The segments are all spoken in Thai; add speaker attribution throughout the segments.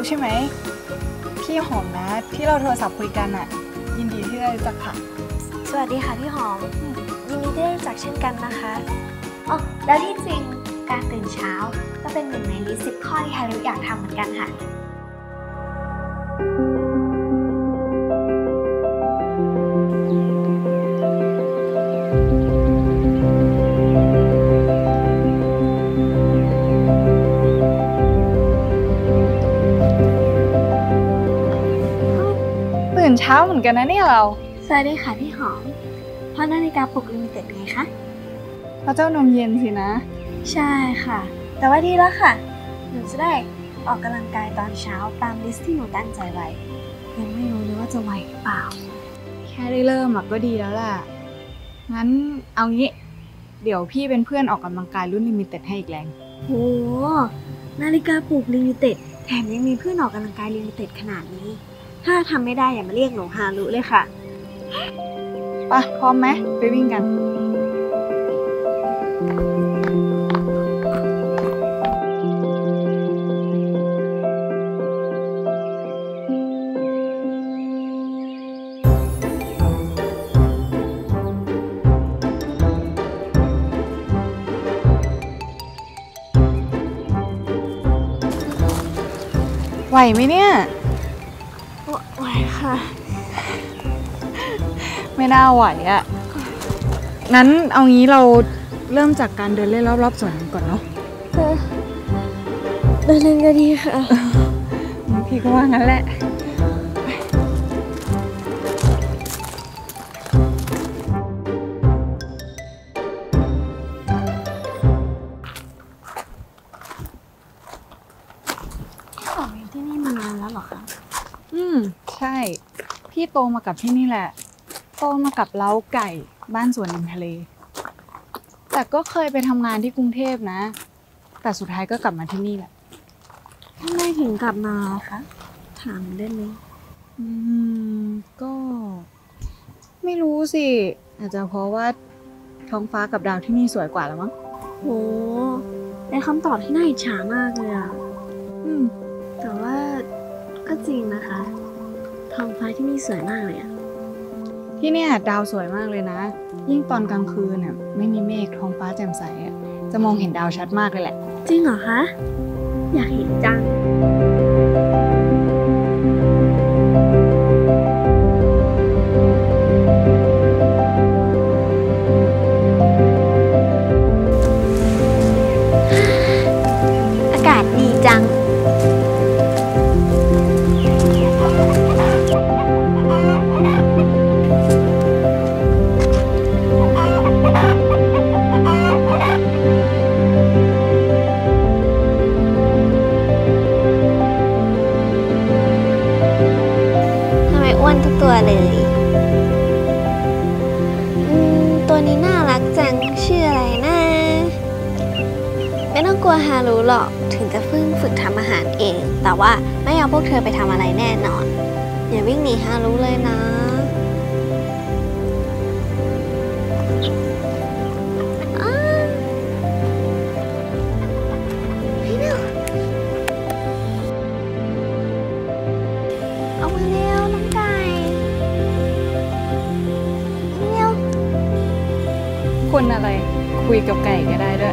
Speaker 1: ใช่ไหมพี่หอมนะที่เราโทรศัพท์คุยกันอะยินดีที่ได้รู้จักค่ะ
Speaker 2: สวัสดีค่ะพี่หอมยินดีที่ได้รู้จักเช่นกันนะคะอ๋อแล้วที่จริงการตื่นเช้าก็เป็นหนึ่งในลิสต์10 ข้อที่ฮารุอยากทำเหมือนกันค่ะ
Speaker 1: ตื่นเช้าเหมือนกันนะเนี่ยเรา
Speaker 2: สวัสดีค่ะพี่หอมเพราะนาฬิกาปลุกลิมิเต็ดไงคะ
Speaker 1: พระเจ้านมเย็นสินะ
Speaker 2: ใช่ค่ะแต่ว่าดีแล้วค่ะหนูจะได้ออกกำลังกายตอนเช้าตามลิสต์ที่หนูตั้งใจไว้ยังไม่รู้เลยว่าจะไหวหรือเปล่า
Speaker 1: แค่ได้เริ่มก็ดีแล้วล่ะงั้นเอางี้เดี๋ยวพี่เป็นเพื่อนออกกำลังกายรุ่นลิมิเต็ดให้อีกแรง
Speaker 2: โหนาฬิกาปลุกลิมิเต็ดแถมยังมีเพื่อนออกกำลังกายลิมิเต็ดขนาดนี้ถ้าทำไม่ได้อย่ามาเรียกหนูฮารุเลยค่ะ
Speaker 1: ไปพร้อมไหมไปวิ่งกันไหวไหมเนี่ย
Speaker 2: ไหวค่ะ
Speaker 1: ไม่น่าไหวอ่ะงั้นเอางี้เราเริ่มจากการเดินเล่นรอบๆสวนก่อนเนาะ
Speaker 2: เดินเล่นก็ดีค่ะ
Speaker 1: พี่ก็ว่างั้นแหละ
Speaker 2: ที่นี่มานานแล้วเหรอคะ
Speaker 1: ใช่พี่โตมากับที่นี่แหละโตมากับเล้าไก่บ้านสวนริมทะเลแต่ก็เคยไปทำงานที่กรุงเทพนะแต่สุดท้ายก็กลับมาที่นี่แหละ
Speaker 2: ทำไมถึงกลับมาคะถามได้ไหม
Speaker 1: ก็ไม่รู้สิอาจจะเพราะว่าท้องฟ้ากับดาวที่นี่สวยกว่าแล้วมั้ง
Speaker 2: โหเป็นคำตอบที่น่าอิจฉามากเลยอ่ะแต่ว่าก็จริงนะคะท้องฟ้าที่นี่สวยมากเลยอะ
Speaker 1: ที่เนี่ยดาวสวยมากเลยนะยิ่งตอนกลางคืนเนี่ยไม่มีเมฆท้องฟ้าแจ่มใสจะมองเห็นดาวชัดมากเลยแหละ
Speaker 2: จริงเหรอคะอยากเห็นจังอากาศดีจังทุกตัวเลยตัวนี้น่ารักจังชื่ออะไรนะไม่ต้องกลัวฮารุหรอกถึงจะฝึกทำอาหารเองแต่ว่าไม่เอาพวกเธอไปทำอะไรแน่นอนอย่าวิ่งหนีฮารุเลยนะเอามาเร็วน้องไก่
Speaker 1: คนอะไรคุยกับไก่ก็ได้ด้วย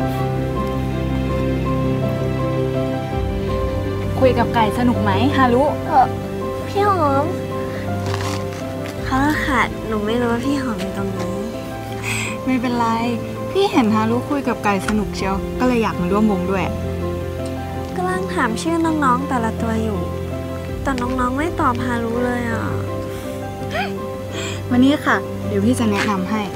Speaker 1: คุยกับไก่สนุกไหมฮารุ
Speaker 2: พี่หอมเขาค่ะหนูไม่รู้ว่าพี่หอมอยู่ตรงนี้
Speaker 1: ไม่เป็นไรพี่เห็นฮารุคุยกับไก่สนุกเชียวก็เลยอยากมาร่วมวงด้วย
Speaker 2: กำลังถามชื่อน้องๆแต่ละตัวอยู่แต่น้องๆไม่ตอบฮารุเลยอ่ะ
Speaker 1: วันนี้ค่ะเดี๋ยวพี่จะแนะนำให้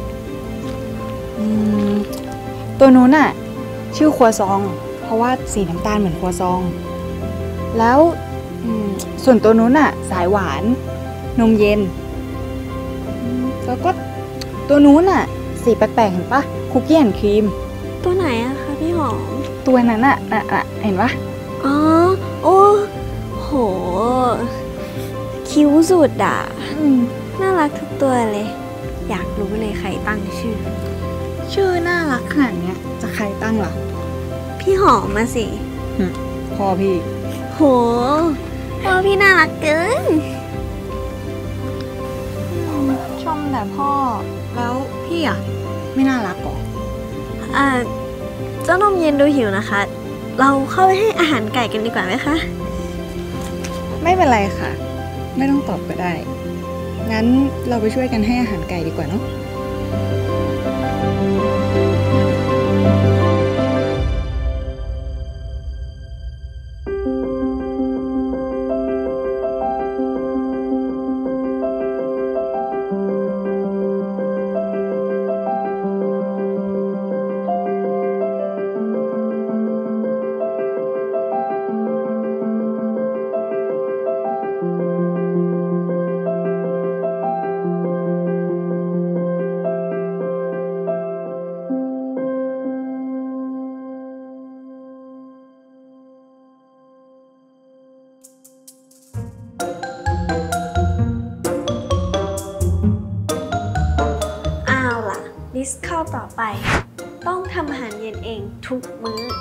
Speaker 1: ตัวนู้นชื่อครัวซองเพราะว่าสีน้ำตาลเหมือนครัวซองแล้วส่วนตัวนู้นสายหวานนมเย็นแล้วก็ตัวนู้นสีแปลกๆเห็นปะคุกกี้แอนด์ครีม
Speaker 2: ตัวไหนอะคะพี่หอม
Speaker 1: ตัวนั้นเห็นปะ
Speaker 2: อ๋อโอ้โหคิ้วสุดน่ารักทุกตัวเลยอยากรู้เลยใครตั้งชื่อ
Speaker 1: น่ารักขนาดนี้จะใครตั้งล่ะ
Speaker 2: พี่หอมมาสิ
Speaker 1: พ่อพี่
Speaker 2: โหพ่อพี่น่ารักเกิน
Speaker 1: ชมแต่พ่อ แล้วพี่อ่ะ ไม่น่ารักหรอ
Speaker 2: เจ้านมเย็นดูหิวนะคะ เราเข้าไปให้อาหารไก่กันดีกว่าไหมคะ
Speaker 1: ไม่เป็นไรค่ะ ไม่ต้องตอบก็ได้ งั้นเราไปช่วยกันให้อาหารไก่ดีกว่าเนาะ
Speaker 2: ลิสต์ข้อต่อไปต้องทำอาหารเย็นเองทุกมื้อ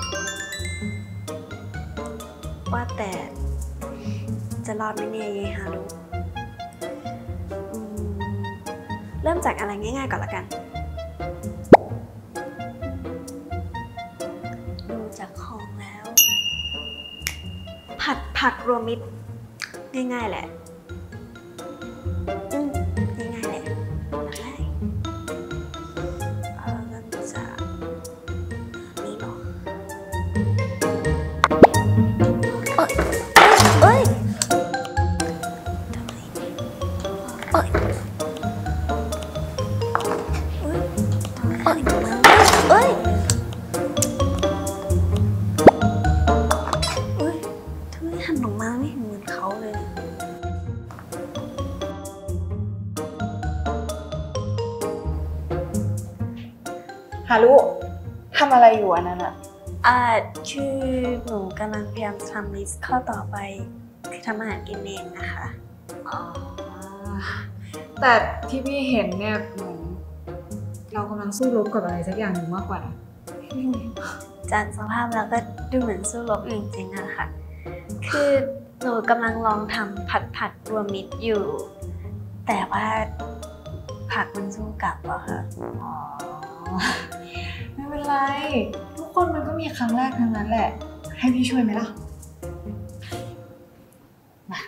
Speaker 2: ว่าแต่จะรอดไหมเนี่ยยายฮารุเริ่มจากอะไรง่ายๆก่อนละกันดูจากของแล้ว ผัดผักรวมมิตรง่ายๆแหละง่ายๆแหละง่ายเริ่มจากนี่เนาะเอ้ยทำไมเอ้ยทำไมเอ้ยทำไมหันออกมาไม่เห็นเหมือนเขาเลย
Speaker 1: ฮารุทำอะไรอยู่อันนั้นอะ
Speaker 2: คือหนูกำลังพยายามทำลิสต์ข้อต่อไปคือทำอาหารกินเองนะคะ
Speaker 1: แต่ที่พี่เห็นเนี่ยเหมือนเรากำลังสู้รบกับอะไรสักอย่างหนึ่งมากกว่านะ
Speaker 2: จากสภาพแล้วก็ดูเหมือนสู้รบจริงๆนะคะคือหนูกำลังลองทำผัดรวมมิตรอยู่ แต่ว่าผักมันสู้กลับอะค่ะ
Speaker 1: ไม่เป็นไรทุกคนมันก็มีครั้งแรกทั้งนั้นแหละให้พี่ช่วยไหมล่ะมา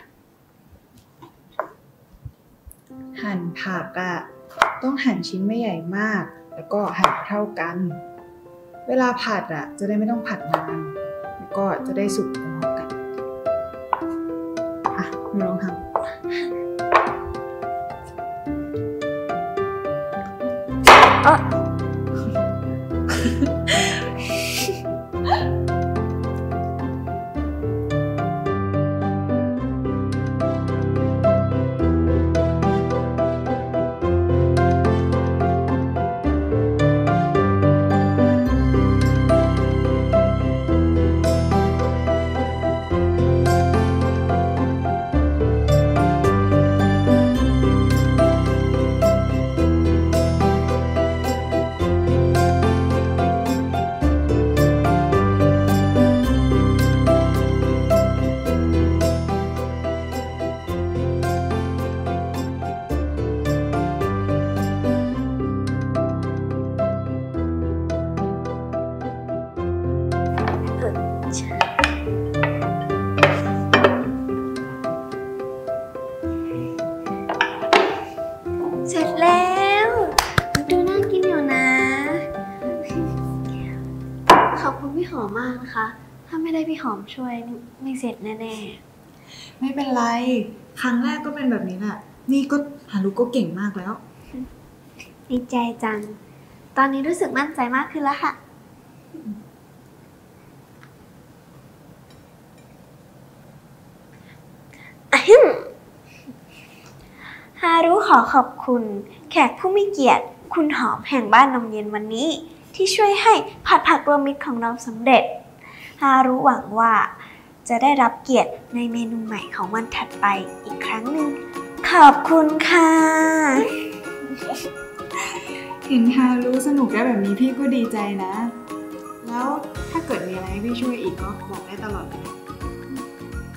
Speaker 1: หั่นผักอะต้องหั่นชิ้นไม่ใหญ่มากแล้วก็หั่นเท่ากันเวลาผัดอะจะได้ไม่ต้องผัดนานแล้วก็จะได้สุกพร้อมกันอ่ะหนูลองทำเสร็จแล้วดูน่ากินอยู่นะ ขอบคุณพี่หอมมากนะคะถ้าไม่ได้พี่หอมช่วยไม่เสร็จแน่ๆไม่เป็นไรครั้งแรกก็เป็นแบบนี้แหละนี่ก็ฮารุก็เก่งมากแล้ว
Speaker 2: ดีใจจังตอนนี้รู้สึกมั่นใจมากขึ้นแล้วค่ะฮารุขอขอบคุณแขกผู้มีเกียรติคุณหอมแห่งบ้านนมเย็นวันนี้ที่ช่วยให้ผัดผักรวมมิตรของเราสำเร็จฮารุหวังว่าจะได้รับเกียรติในเมนูใหม่ของวันถัดไปอีกครั้งหนึ่งขอบคุณค่ะ
Speaker 1: เห็นฮารุสนุกได้แบบนี้พี่ก็ดีใจนะ แล้วถ้าเกิดมีอะไรให้พี่ช่วยอีกก็บอกได้ตลอดเลย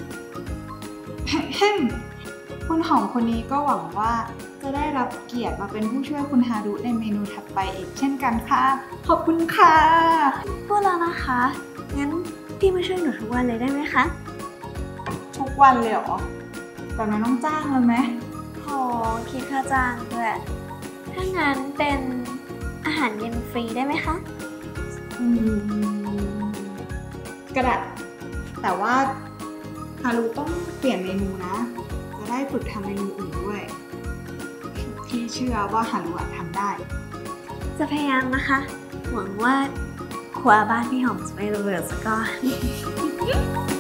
Speaker 1: คุณหอมคนนี้ก็หวังว่าจะได้รับเกียรติมาเป็นผู้ช่วยคุณฮารุในเมนูถัดไปอีกเช่นกันค่ะ ขอบคุณค่ะ
Speaker 2: พูดแล้วนะคะ งั้นพี่มาช่วยหนูทุกวันเลยได้ไหมคะ
Speaker 1: ทุกวันเลยเหรอแบบนั้นต้องจ้างเลยไหม
Speaker 2: โหคิดค่าจ้างด้วยถ้างั้นเป็นอาหารเย็นฟรีได้ไหมคะ
Speaker 1: กระดาษแต่ว่าฮารุต้องเปลี่ยนเมนูนะ จะได้ฝึกทำเมนูอื่นด้วย พี่เชื่อว่าฮารุทำได้
Speaker 2: จะพยายามนะคะ หวังว่าครัวบ้านพี่หอมจะไม่ระเบิดซะก่อน